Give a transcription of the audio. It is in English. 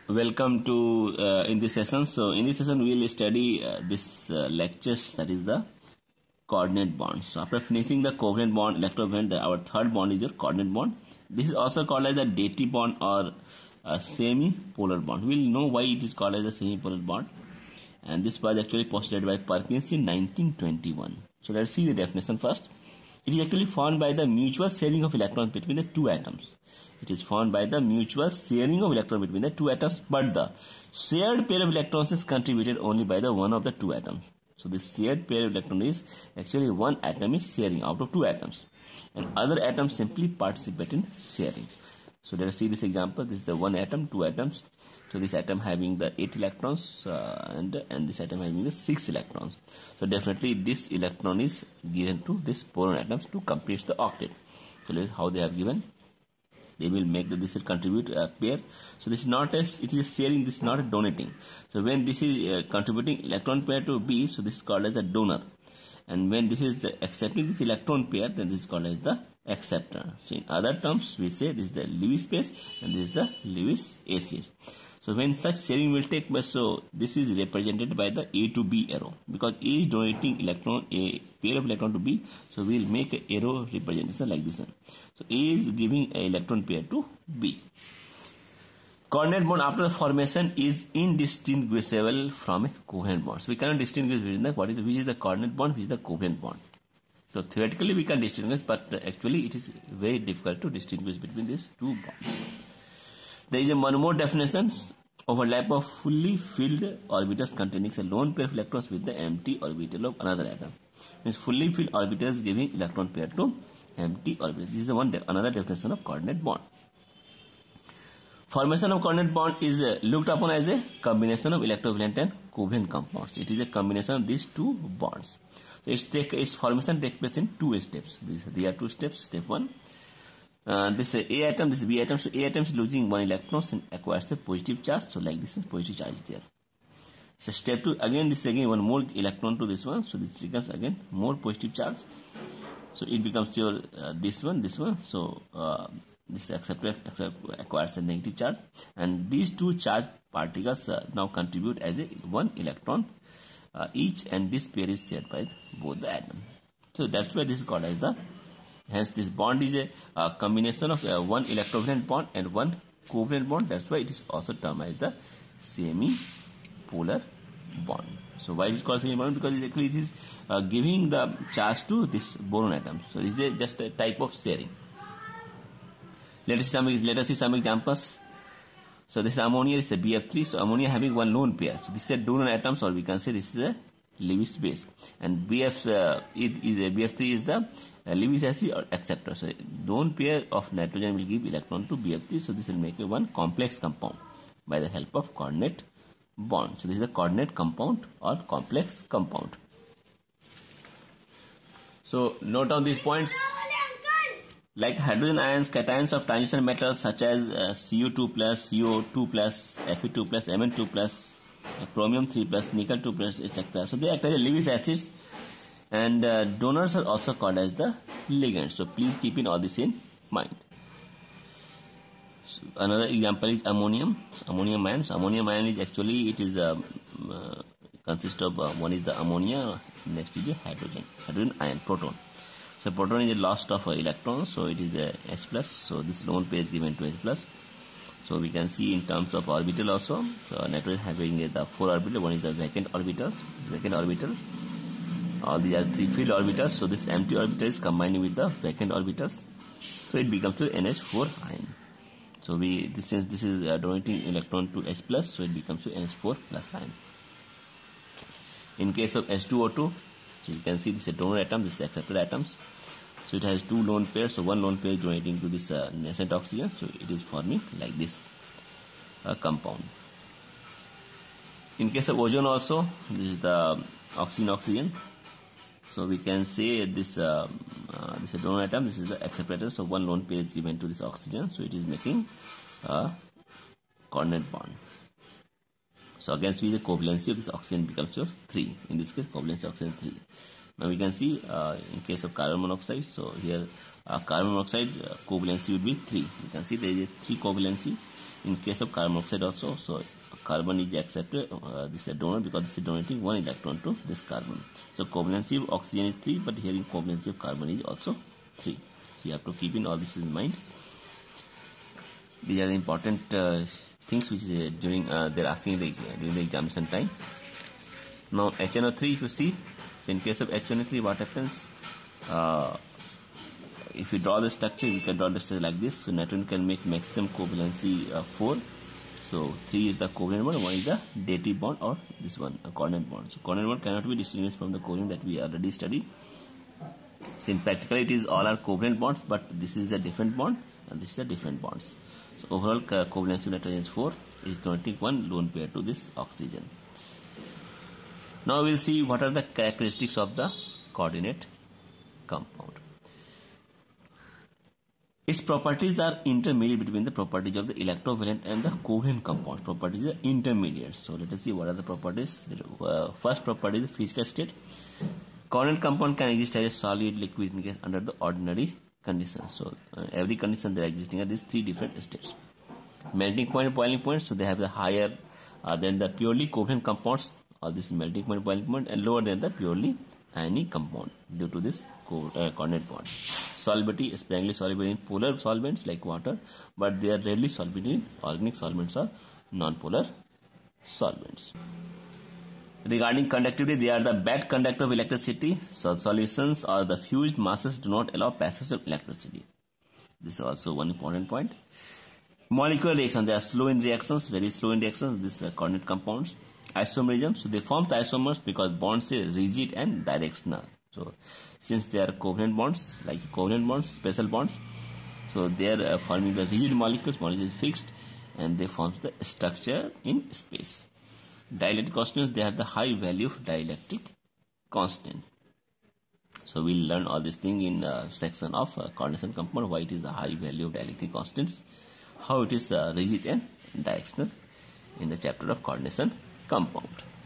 Welcome to in this session. So in this session we will study this lectures, that is the coordinate bond. So after finishing the covalent bond, electrocovalent, our third bond is your coordinate bond. This is also called as the dative bond or semi-polar bond. We will know why it is called as a semi-polar bond, and this was actually postulated by Perkins in 1921. So let's see the definition first. It is actually formed by the mutual sharing of electrons between the two atoms. It is formed by the mutual sharing of electrons between the two atoms, but the shared pair of electrons is contributed only by the one of the two atoms. So this shared pair of electrons is actually one atom is sharing out of two atoms, and other atoms simply participate in sharing. So let us see this example. This is the one atom, two atoms. So this atom having the 8 electrons and this atom having the 6 electrons. So definitely this electron is given to this boron atoms to complete the octet. So let us how they have given. They will make this will contribute a pair. So this is not as it is sharing. This is not a donating. So when this is contributing electron pair to B, so this is called as the donor. And when this is accepting this electron pair, then this is called as the acceptor. So in other terms, we say this is the Lewis pace and this is the Lewis aces. So when such sharing will take place, so this is represented by the A to B arrow, because A is donating electron, a pair of electron to B. So we will make an arrow representation like this one. So A is giving an electron pair to B. Coordinate bond after the formation is indistinguishable from a covalent bond. So we cannot distinguish between the which is the coordinate bond, which is the covalent bond. So theoretically we can distinguish, but actually it is very difficult to distinguish between these two bonds. There is one more definition: overlap of fully filled orbitals containing a lone pair of electrons with the empty orbital of another atom. Means fully filled orbitals giving electron pair to empty orbitals. This is another definition of coordinate bond. Formation of coordinate bond is looked upon as a combination of electrovalent and covalent compounds. It is a combination of these two bonds. So its formation takes place in two steps. There are two steps. Step 1. This is A atom, this is B atom. So A atom is losing one electron and acquires a positive charge. So like this is positive charge there. So step 2, again this is again one more electron to this one. So this becomes again more positive charge. So it becomes your this one. So this acceptor acquires a negative charge, and these two charge particles now contribute as a one electron each, and this pair is shared by both the atoms. So that's why this is called as the. Hence, this bond is a combination of one electrovalent bond and one covalent bond. That's why it is also termed as the semi-polar bond. So why it is called semi-polar? Because it is giving the charge to this boron atom. So this is just a type of sharing. Let us see some examples. So this is ammonia. This is a BF3. So ammonia having one lone pair. So this is a donor atoms, or we can say this is a Lewis base. And BF3 is the Lewis acid or acceptor. So lone pair of nitrogen will give electron to BF3. So this will make a one complex compound by the help of coordinate bond. So this is a coordinate compound or complex compound. So note down these points. Like hydrogen ions, cations of transition metals such as Cu2+, CO2+, Fe2+, Mn2+, chromium 3+, nickel 2+, etc. So they act as Lewis acids, and donors are also called as the ligands. So please keep in all this in mind. So another example is ammonium. Ammonium ion. So ammonium ion is actually it is consists of one is the ammonia, next is the hydrogen ion, proton. So proton is the lost of electrons, so it is a H+. So this lone pair is given to H+. So we can see in terms of orbital also. So nitrogen having the 4 orbital. One is the vacant orbital. This vacant orbital. All these are 3 filled orbitals. So this empty orbital is combining with the vacant orbitals. So it becomes to NH4 ion. So this is donating electron to H+. So it becomes to NH4 plus ion. In case of H2O2, so you can see this is a donor atom, this is the acceptor atoms. So it has 2 lone pairs. So one lone pair is donating to this nascent oxygen. So it is forming like this compound. In case of ozone also, this is the oxygen. So we can say this is a donor atom, this is the acceptor atom. So one lone pair is given to this oxygen. So it is making a coordinate bond. So again, see the covalency of this oxygen becomes your 3. In this case, covalency of oxygen 3. Now we can see in case of carbon monoxide. So here carbon monoxide covalency would be 3. You can see there is a 3 covalency. In case of carbon monoxide also, so carbon is accepted, this is a donor because this is donating 1 electron to this carbon. So covalency of oxygen is 3, but here in covalency of carbon is also 3. So you have to keep in all this in mind. These are the important things which during they're asking during the examination time. Now HNO3, if you see, so in case of HNO3, what happens? If you draw the structure, we can draw the structure like this. So nitrogen can make maximum covalency 4. So 3 is the covalent bond, 1 is the dative bond, or this one a coordinate bond. So coordinate bond cannot be distinguished from the covalent that we already studied. So in practical, it is all are covalent bonds, but this is the different bond and this is the different bonds. So overall covalency of nitrogen is 4, is donating 1 lone pair to this oxygen. Now we will see what are the characteristics of the coordinate compound. Its properties are intermediate between the properties of the electrovalent and the covalent compound. Properties are intermediate. So let us see what are the properties. First property is the physical state. Coordinate compound can exist as a solid, liquid in case under the ordinary conditions. So every condition they are existing at these 3 different states. Melting point and boiling point. So they have the higher than the purely covalent compounds. All this melting point, boiling point, and lower than the purely ionic compound due to this coordinate bond. Solubility is sparingly soluble in polar solvents like water, but they are rarely soluble in organic solvents or non-polar solvents. Regarding conductivity, they are the bad conductor of electricity. So solutions or the fused masses do not allow passage of electricity. This is also one important point. Molecular reaction, they are slow in reactions, very slow in reactions. These coordinate compounds. Isomerism, so they form the isomers because bonds are rigid and directional. So since they are covalent bonds, like covalent bonds, special bonds, so they are forming the rigid molecules, molecule is fixed, and they form the structure in space. Dielectric constants, they have the high value of dielectric constant. So we'll learn all this thing in section of coordination compound, why it is the high value of dielectric constants, how it is rigid and directional in the chapter of coordination compound.